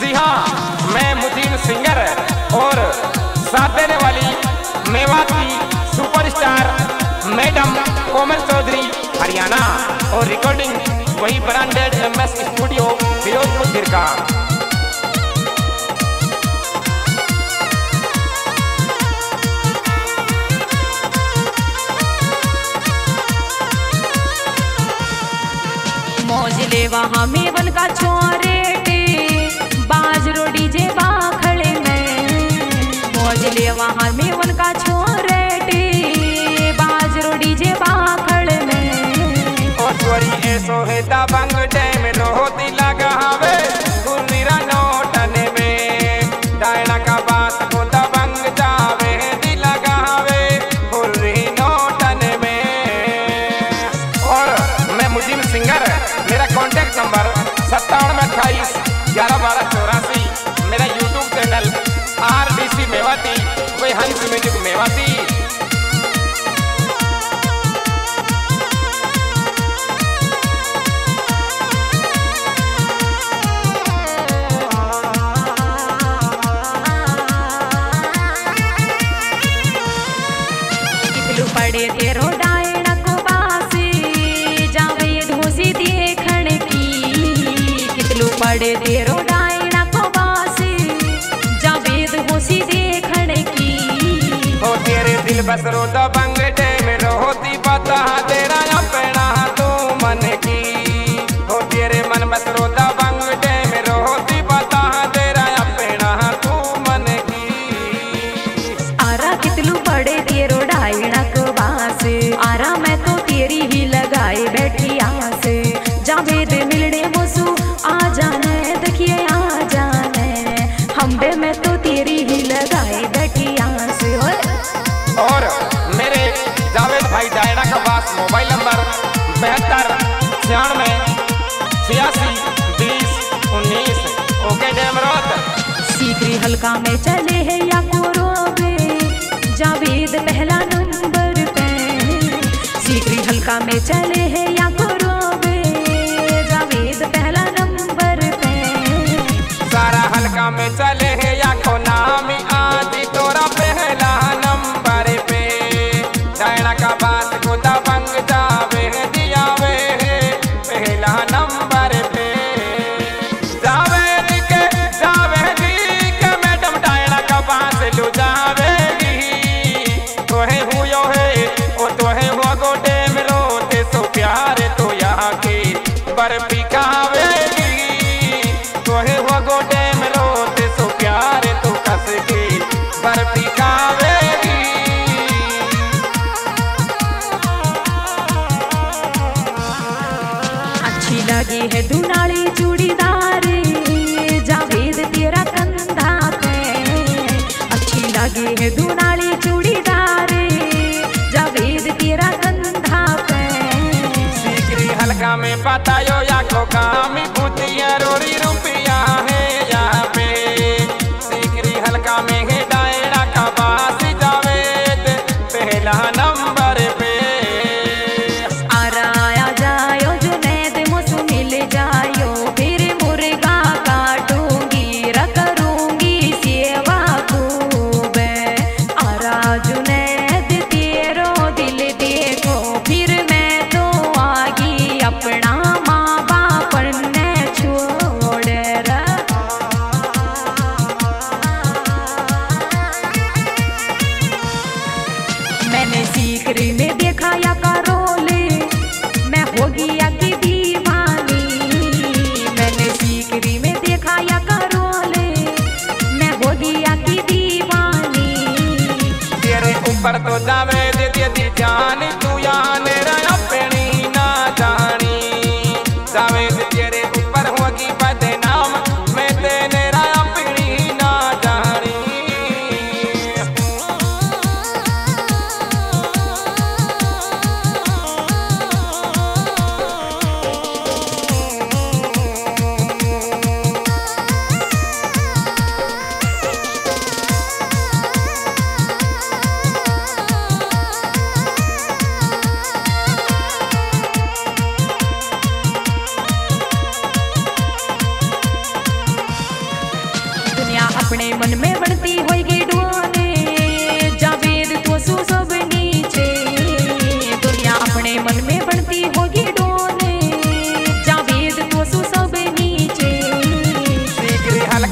जी हाँ, मैं मुजीब सिंगर और साथ देने वाली मेवाती सुपरस्टार मैडम कोमल चौधरी हरियाणा और रिकॉर्डिंग वही branded MS studio Firozpur Jhirka. मौज ले वहाँ में बन का छोरे बाज रो डीजे बाखड़े में। मौज ले वहाँ में बन का छोरे बाज रो डीजे बाखड़े में। ओ चोरी ऐसो है दबंग डैम रोती लगा हवे गुर्रा नोटन में। डायना का बात को दबंग जावे दी लगा हवे गुर्री नोटन में। और मैं मुजीब सिंगर, मेरा कॉन्टैक्ट नंबर 5728 11 12 84। मेरा यूट्यूब चैनल RDC मेवाती, कोई हंस म्यूजिक मेवाती। पड़े तेरो डायना को बासी जावे धोसी देखण की। कितलू पड़े तेरो डायना को बासी जावे धोसी देखण की। ओ तेरे दिल बसरो दबंग डैम रोती बता तेरा अपना तू मन की। ओ तेरे मन बसरो दबंग डैम रोती बता तेरा अपना तू मन की। आरा कितलू पड़े तेरो डायना को बासी आरा मैं तो तेरी ही लगाए बैठी आस। जावेद मिलने मुसु आ जाने देखिए आ जाने हमबे मैं तो तेरी ही लगाए बैठी आस। और मेरे जावेद भाई डायना का पास मोबाइल नंबर 72 96 86 20 19। ओके डैम रोत सीकरी हल्का में चले है या कोरोबे जावेद पहला नंबर पे। सीकरी हल्का में चले है या कोरोबे जावेद पहला नंबर पे। सारा हल्का में चले है या को नाम आज तोरा पहला नंबर पे। डायना का बात को दबंग जावे दिया वे पहला नंबर पे। जावेदी के मैडम डायना का बात लो जावेगी। तोहे हुयो है ओ तोहे हुआ गोटे में रोते सो प्यार तो यहाँ के बर्फी खावेगी। तोहे हुआ गोटे में रोते सो प्यार तो कस के बर्फी खावेगी। अच्छी लगी है दुनाली चूड़ीदार जावेद तेरा कंधा पे। अच्छी लगी है दुनाली चूड़ीदार जावेद तेरा कंधा पे। सीकरी हल्का में बतायो या को काम बुतिया रोड़ी रुपया है यहाँ पे। सीकरी हल्का में है डायना का बास जावेद पहला नंबर पे। आराया जायो जुनैद मुझसे मिल जायो फिर मुर्गा काटूंगी करूंगी सेवा खूब। आरा जुनैद तेरो दिल देखो फिर मैं तो आगी अपना माँ बाप ने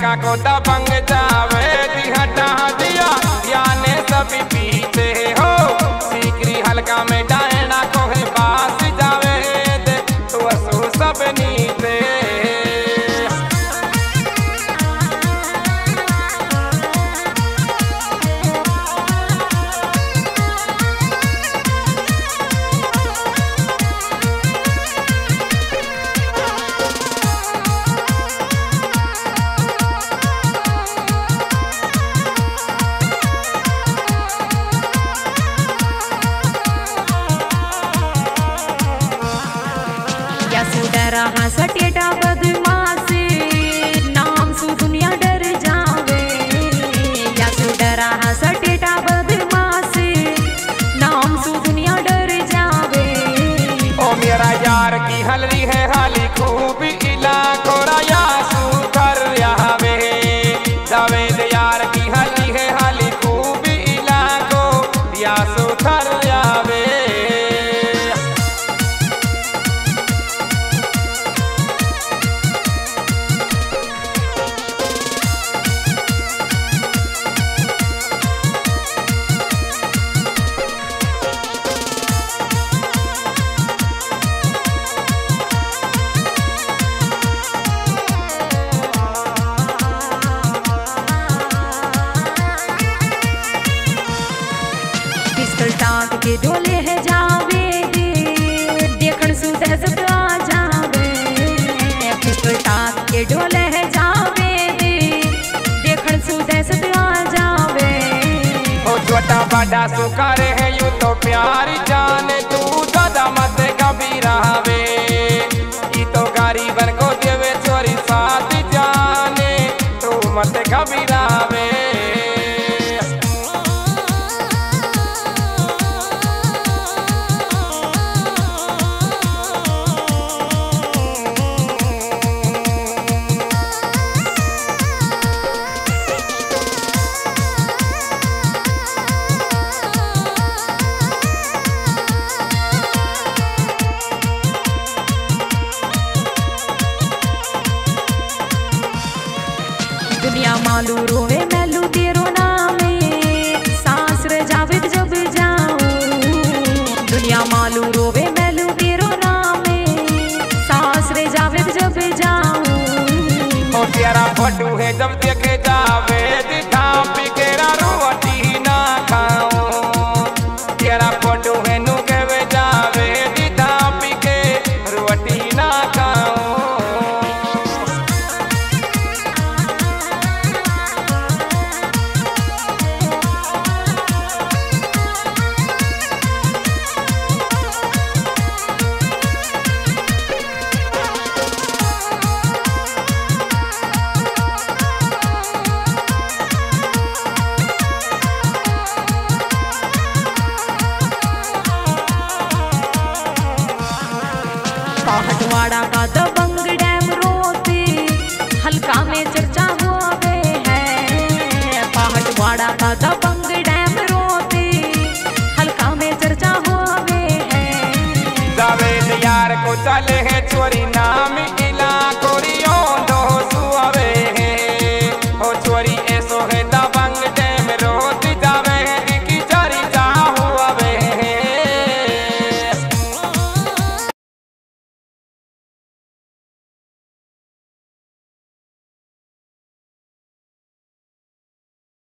डैना को दबंग जावे दी हटा दिया याने सभी पीछे हो सीकरी हल्का में डैना को है बास जावे दे तो असो सब नीचे डरा सटेटा बदमाश नाम सु दुनिया डर जावे या सु डरा सटेटा बदमाश नाम सु दुनिया डर जावे। ओ मेरा यार की हलरी है हाली खूब इलाको राया सुधर यावे जावेद यार की हलरी है हाली खूब इलाको या सुधर यावे। टाक के ढोले है जावे देखण सु दहशत आ जावे पिस्टल टाक के ढोले है जावे देखण सु दहशत आ जावे। ओ छोटा बड़ा सुखारे है यूं तो प्यार जाने तू दादा मत कभी रहावे ई तो गरीबन को देवे चोरी साथ जाने तू मत कभी रहावे। दुनिया मालू रोवे मैलू तेरो नामे सांस रे जावेद जब जाऊं दुनिया मालू रोवे मैलू तेरो नामे सांस रे जावेद जब जाऊं। ओ तेरा फोटो है जब देखे जावे दिखा पिकेरा रोटी ना खाऊं तेरा फोटो है नु के जावे दिखा पिके रोटी ना खाऊं। पहाड़वाड़ा का दबंग डैम रोते हल्का में चर्चा हुए है पहाड़वाड़ा का दबंग डैम रोते हल्का में चर्चा हुए है। जावेद यार को चले